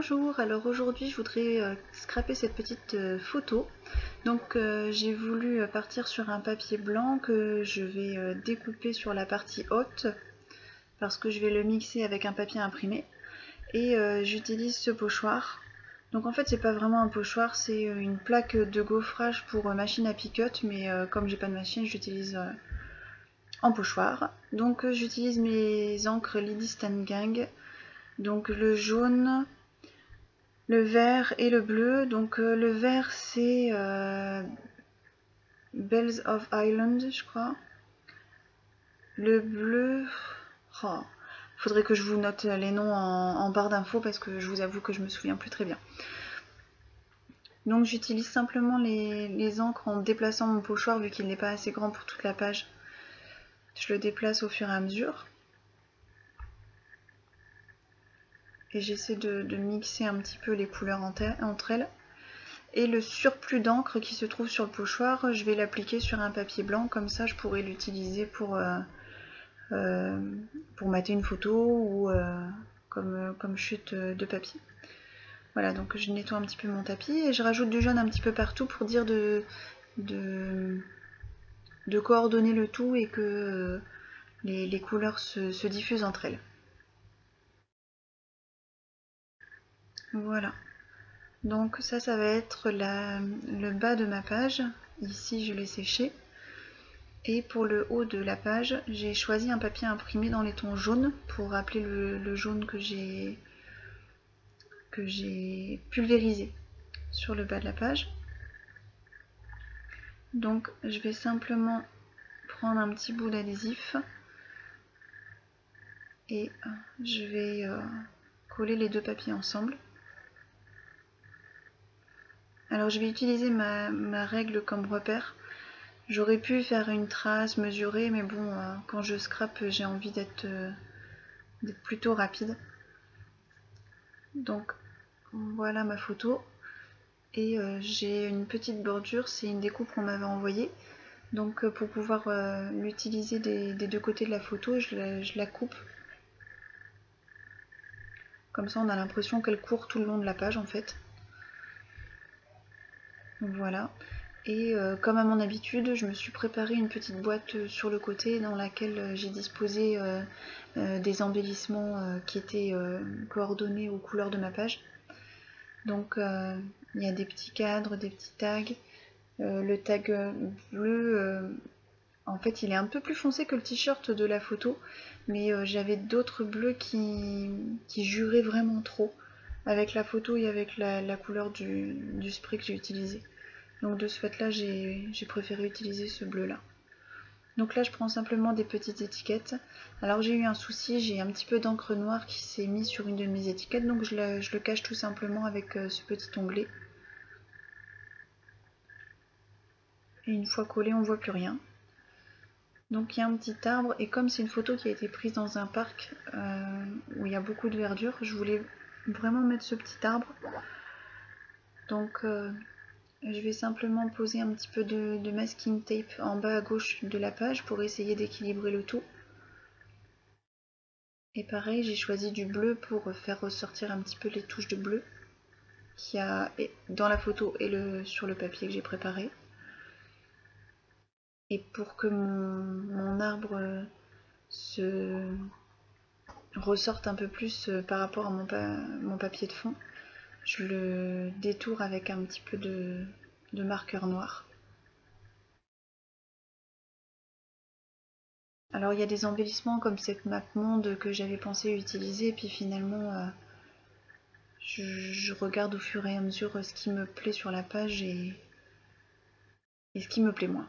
Bonjour, alors aujourd'hui je voudrais scraper cette petite photo. Donc j'ai voulu partir sur un papier blanc que je vais découper sur la partie haute parce que je vais le mixer avec un papier imprimé. Et j'utilise ce pochoir. Donc en fait c'est pas vraiment un pochoir, c'est une plaque de gaufrage pour machine à picote, mais comme j'ai pas de machine j'utilise en pochoir. Donc j'utilise mes encres Lily Stan Gang, donc le jaune, le vert et le bleu. Donc le vert c'est Bells of Ireland je crois. Le bleu, oh, faudrait que je vous note les noms en barre d'infos parce que je vous avoue que je me souviens plus très bien. Donc j'utilise simplement les encres en déplaçant mon pochoir vu qu'il n'est pas assez grand pour toute la page. Je le déplace au fur et à mesure. Et j'essaie de mixer un petit peu les couleurs entre elles. Et le surplus d'encre qui se trouve sur le pochoir, je vais l'appliquer sur un papier blanc, comme ça je pourrais l'utiliser pour mater une photo ou comme chute de papier. Voilà, donc je nettoie un petit peu mon tapis et je rajoute du jaune un petit peu partout pour dire de coordonner le tout et que les couleurs se diffusent entre elles. Voilà. Donc ça va être le bas de ma page. Ici, je l'ai séché. Et pour le haut de la page, j'ai choisi un papier imprimé dans les tons jaunes pour rappeler le jaune que j'ai pulvérisé sur le bas de la page. Donc je vais simplement prendre un petit bout d'adhésif et je vais coller les deux papiers ensemble. Alors je vais utiliser ma règle comme repère. J'aurais pu faire une trace mesurée, mais bon, quand je scrape, j'ai envie d'être plutôt rapide. Donc voilà ma photo. Et j'ai une petite bordure, c'est une découpe qu'on m'avait envoyée. Donc pour pouvoir l'utiliser des deux côtés de la photo, je la coupe. Comme ça on a l'impression qu'elle court tout le long de la page en fait. Donc voilà. Et comme à mon habitude, je me suis préparé une petite boîte sur le côté dans laquelle j'ai disposé des embellissements qui étaient coordonnés aux couleurs de ma page. Donc il y a des petits cadres, des petits tags. Le tag bleu, en fait il est un peu plus foncé que le t-shirt de la photo, mais j'avais d'autres bleus qui juraient vraiment trop avec la photo et avec la couleur du spray que j'ai utilisé. Donc de ce fait là j'ai préféré utiliser ce bleu là. Donc là je prends simplement des petites étiquettes. Alors j'ai eu un souci, j'ai un petit peu d'encre noire qui s'est mise sur une de mes étiquettes, donc je le cache tout simplement avec ce petit onglet. Et une fois collé on voit plus rien. Donc il y a un petit arbre, et comme c'est une photo qui a été prise dans un parc où il y a beaucoup de verdure, je voulais vraiment mettre ce petit arbre. Donc je vais simplement poser un petit peu de masking tape en bas à gauche de la page pour essayer d'équilibrer le tout. Et pareil, j'ai choisi du bleu pour faire ressortir un petit peu les touches de bleu qu'il y a dans la photo et sur le papier que j'ai préparé. Et pour que mon arbre se ressorte un peu plus par rapport à mon papier de fond, je le détourne avec un petit peu de marqueur noir. Alors il y a des embellissements comme cette map monde que j'avais pensé utiliser, et puis finalement je regarde au fur et à mesure ce qui me plaît sur la page et ce qui me plaît moins.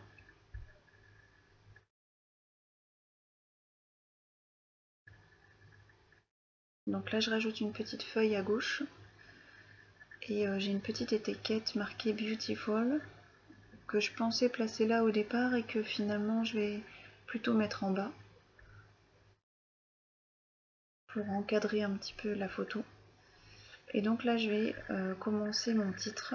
Donc là je rajoute une petite feuille à gauche et j'ai une petite étiquette marquée Beautiful que je pensais placer là au départ et que finalement je vais plutôt mettre en bas pour encadrer un petit peu la photo. Et donc là je vais commencer mon titre.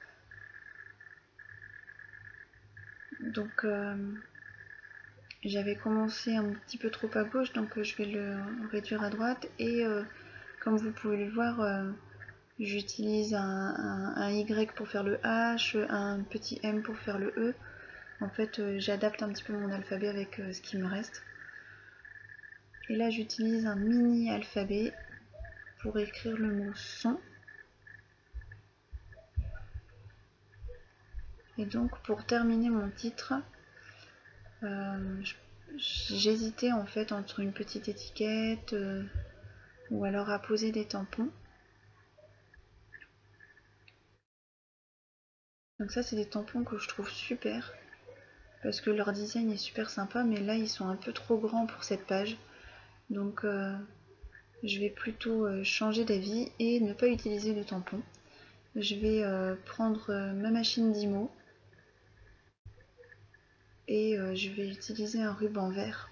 Donc j'avais commencé un petit peu trop à gauche, donc je vais le réduire à droite, et comme vous pouvez le voir, J'utilise un Y pour faire le H, un petit M pour faire le E. En fait, j'adapte un petit peu mon alphabet avec ce qui me reste. Et là, j'utilise un mini alphabet pour écrire le mot son. Et donc, pour terminer mon titre, j'hésitais en fait entre une petite étiquette ou alors à poser des tampons. Donc ça, c'est des tampons que je trouve super parce que leur design est super sympa, mais là, ils sont un peu trop grands pour cette page. Donc je vais plutôt changer d'avis et ne pas utiliser de tampons. Je vais prendre ma machine d'IMO et je vais utiliser un ruban vert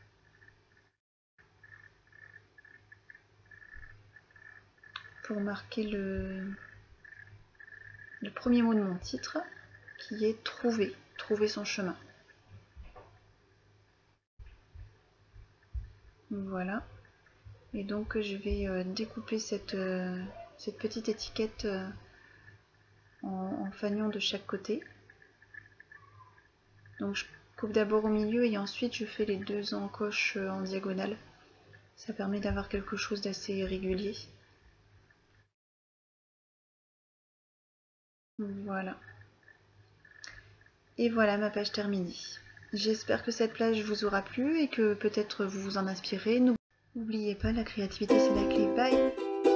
pour marquer le premier mot de mon titre qui est trouver, trouver son chemin. Voilà. Et donc je vais découper cette petite étiquette en fanion de chaque côté. Donc je coupe d'abord au milieu et ensuite je fais les deux encoches en diagonale. Ça permet d'avoir quelque chose d'assez régulier. Voilà. Et voilà ma page terminée. J'espère que cette plage vous aura plu et que peut-être vous vous en inspirez. N'oubliez pas, la créativité c'est la clé. Bye!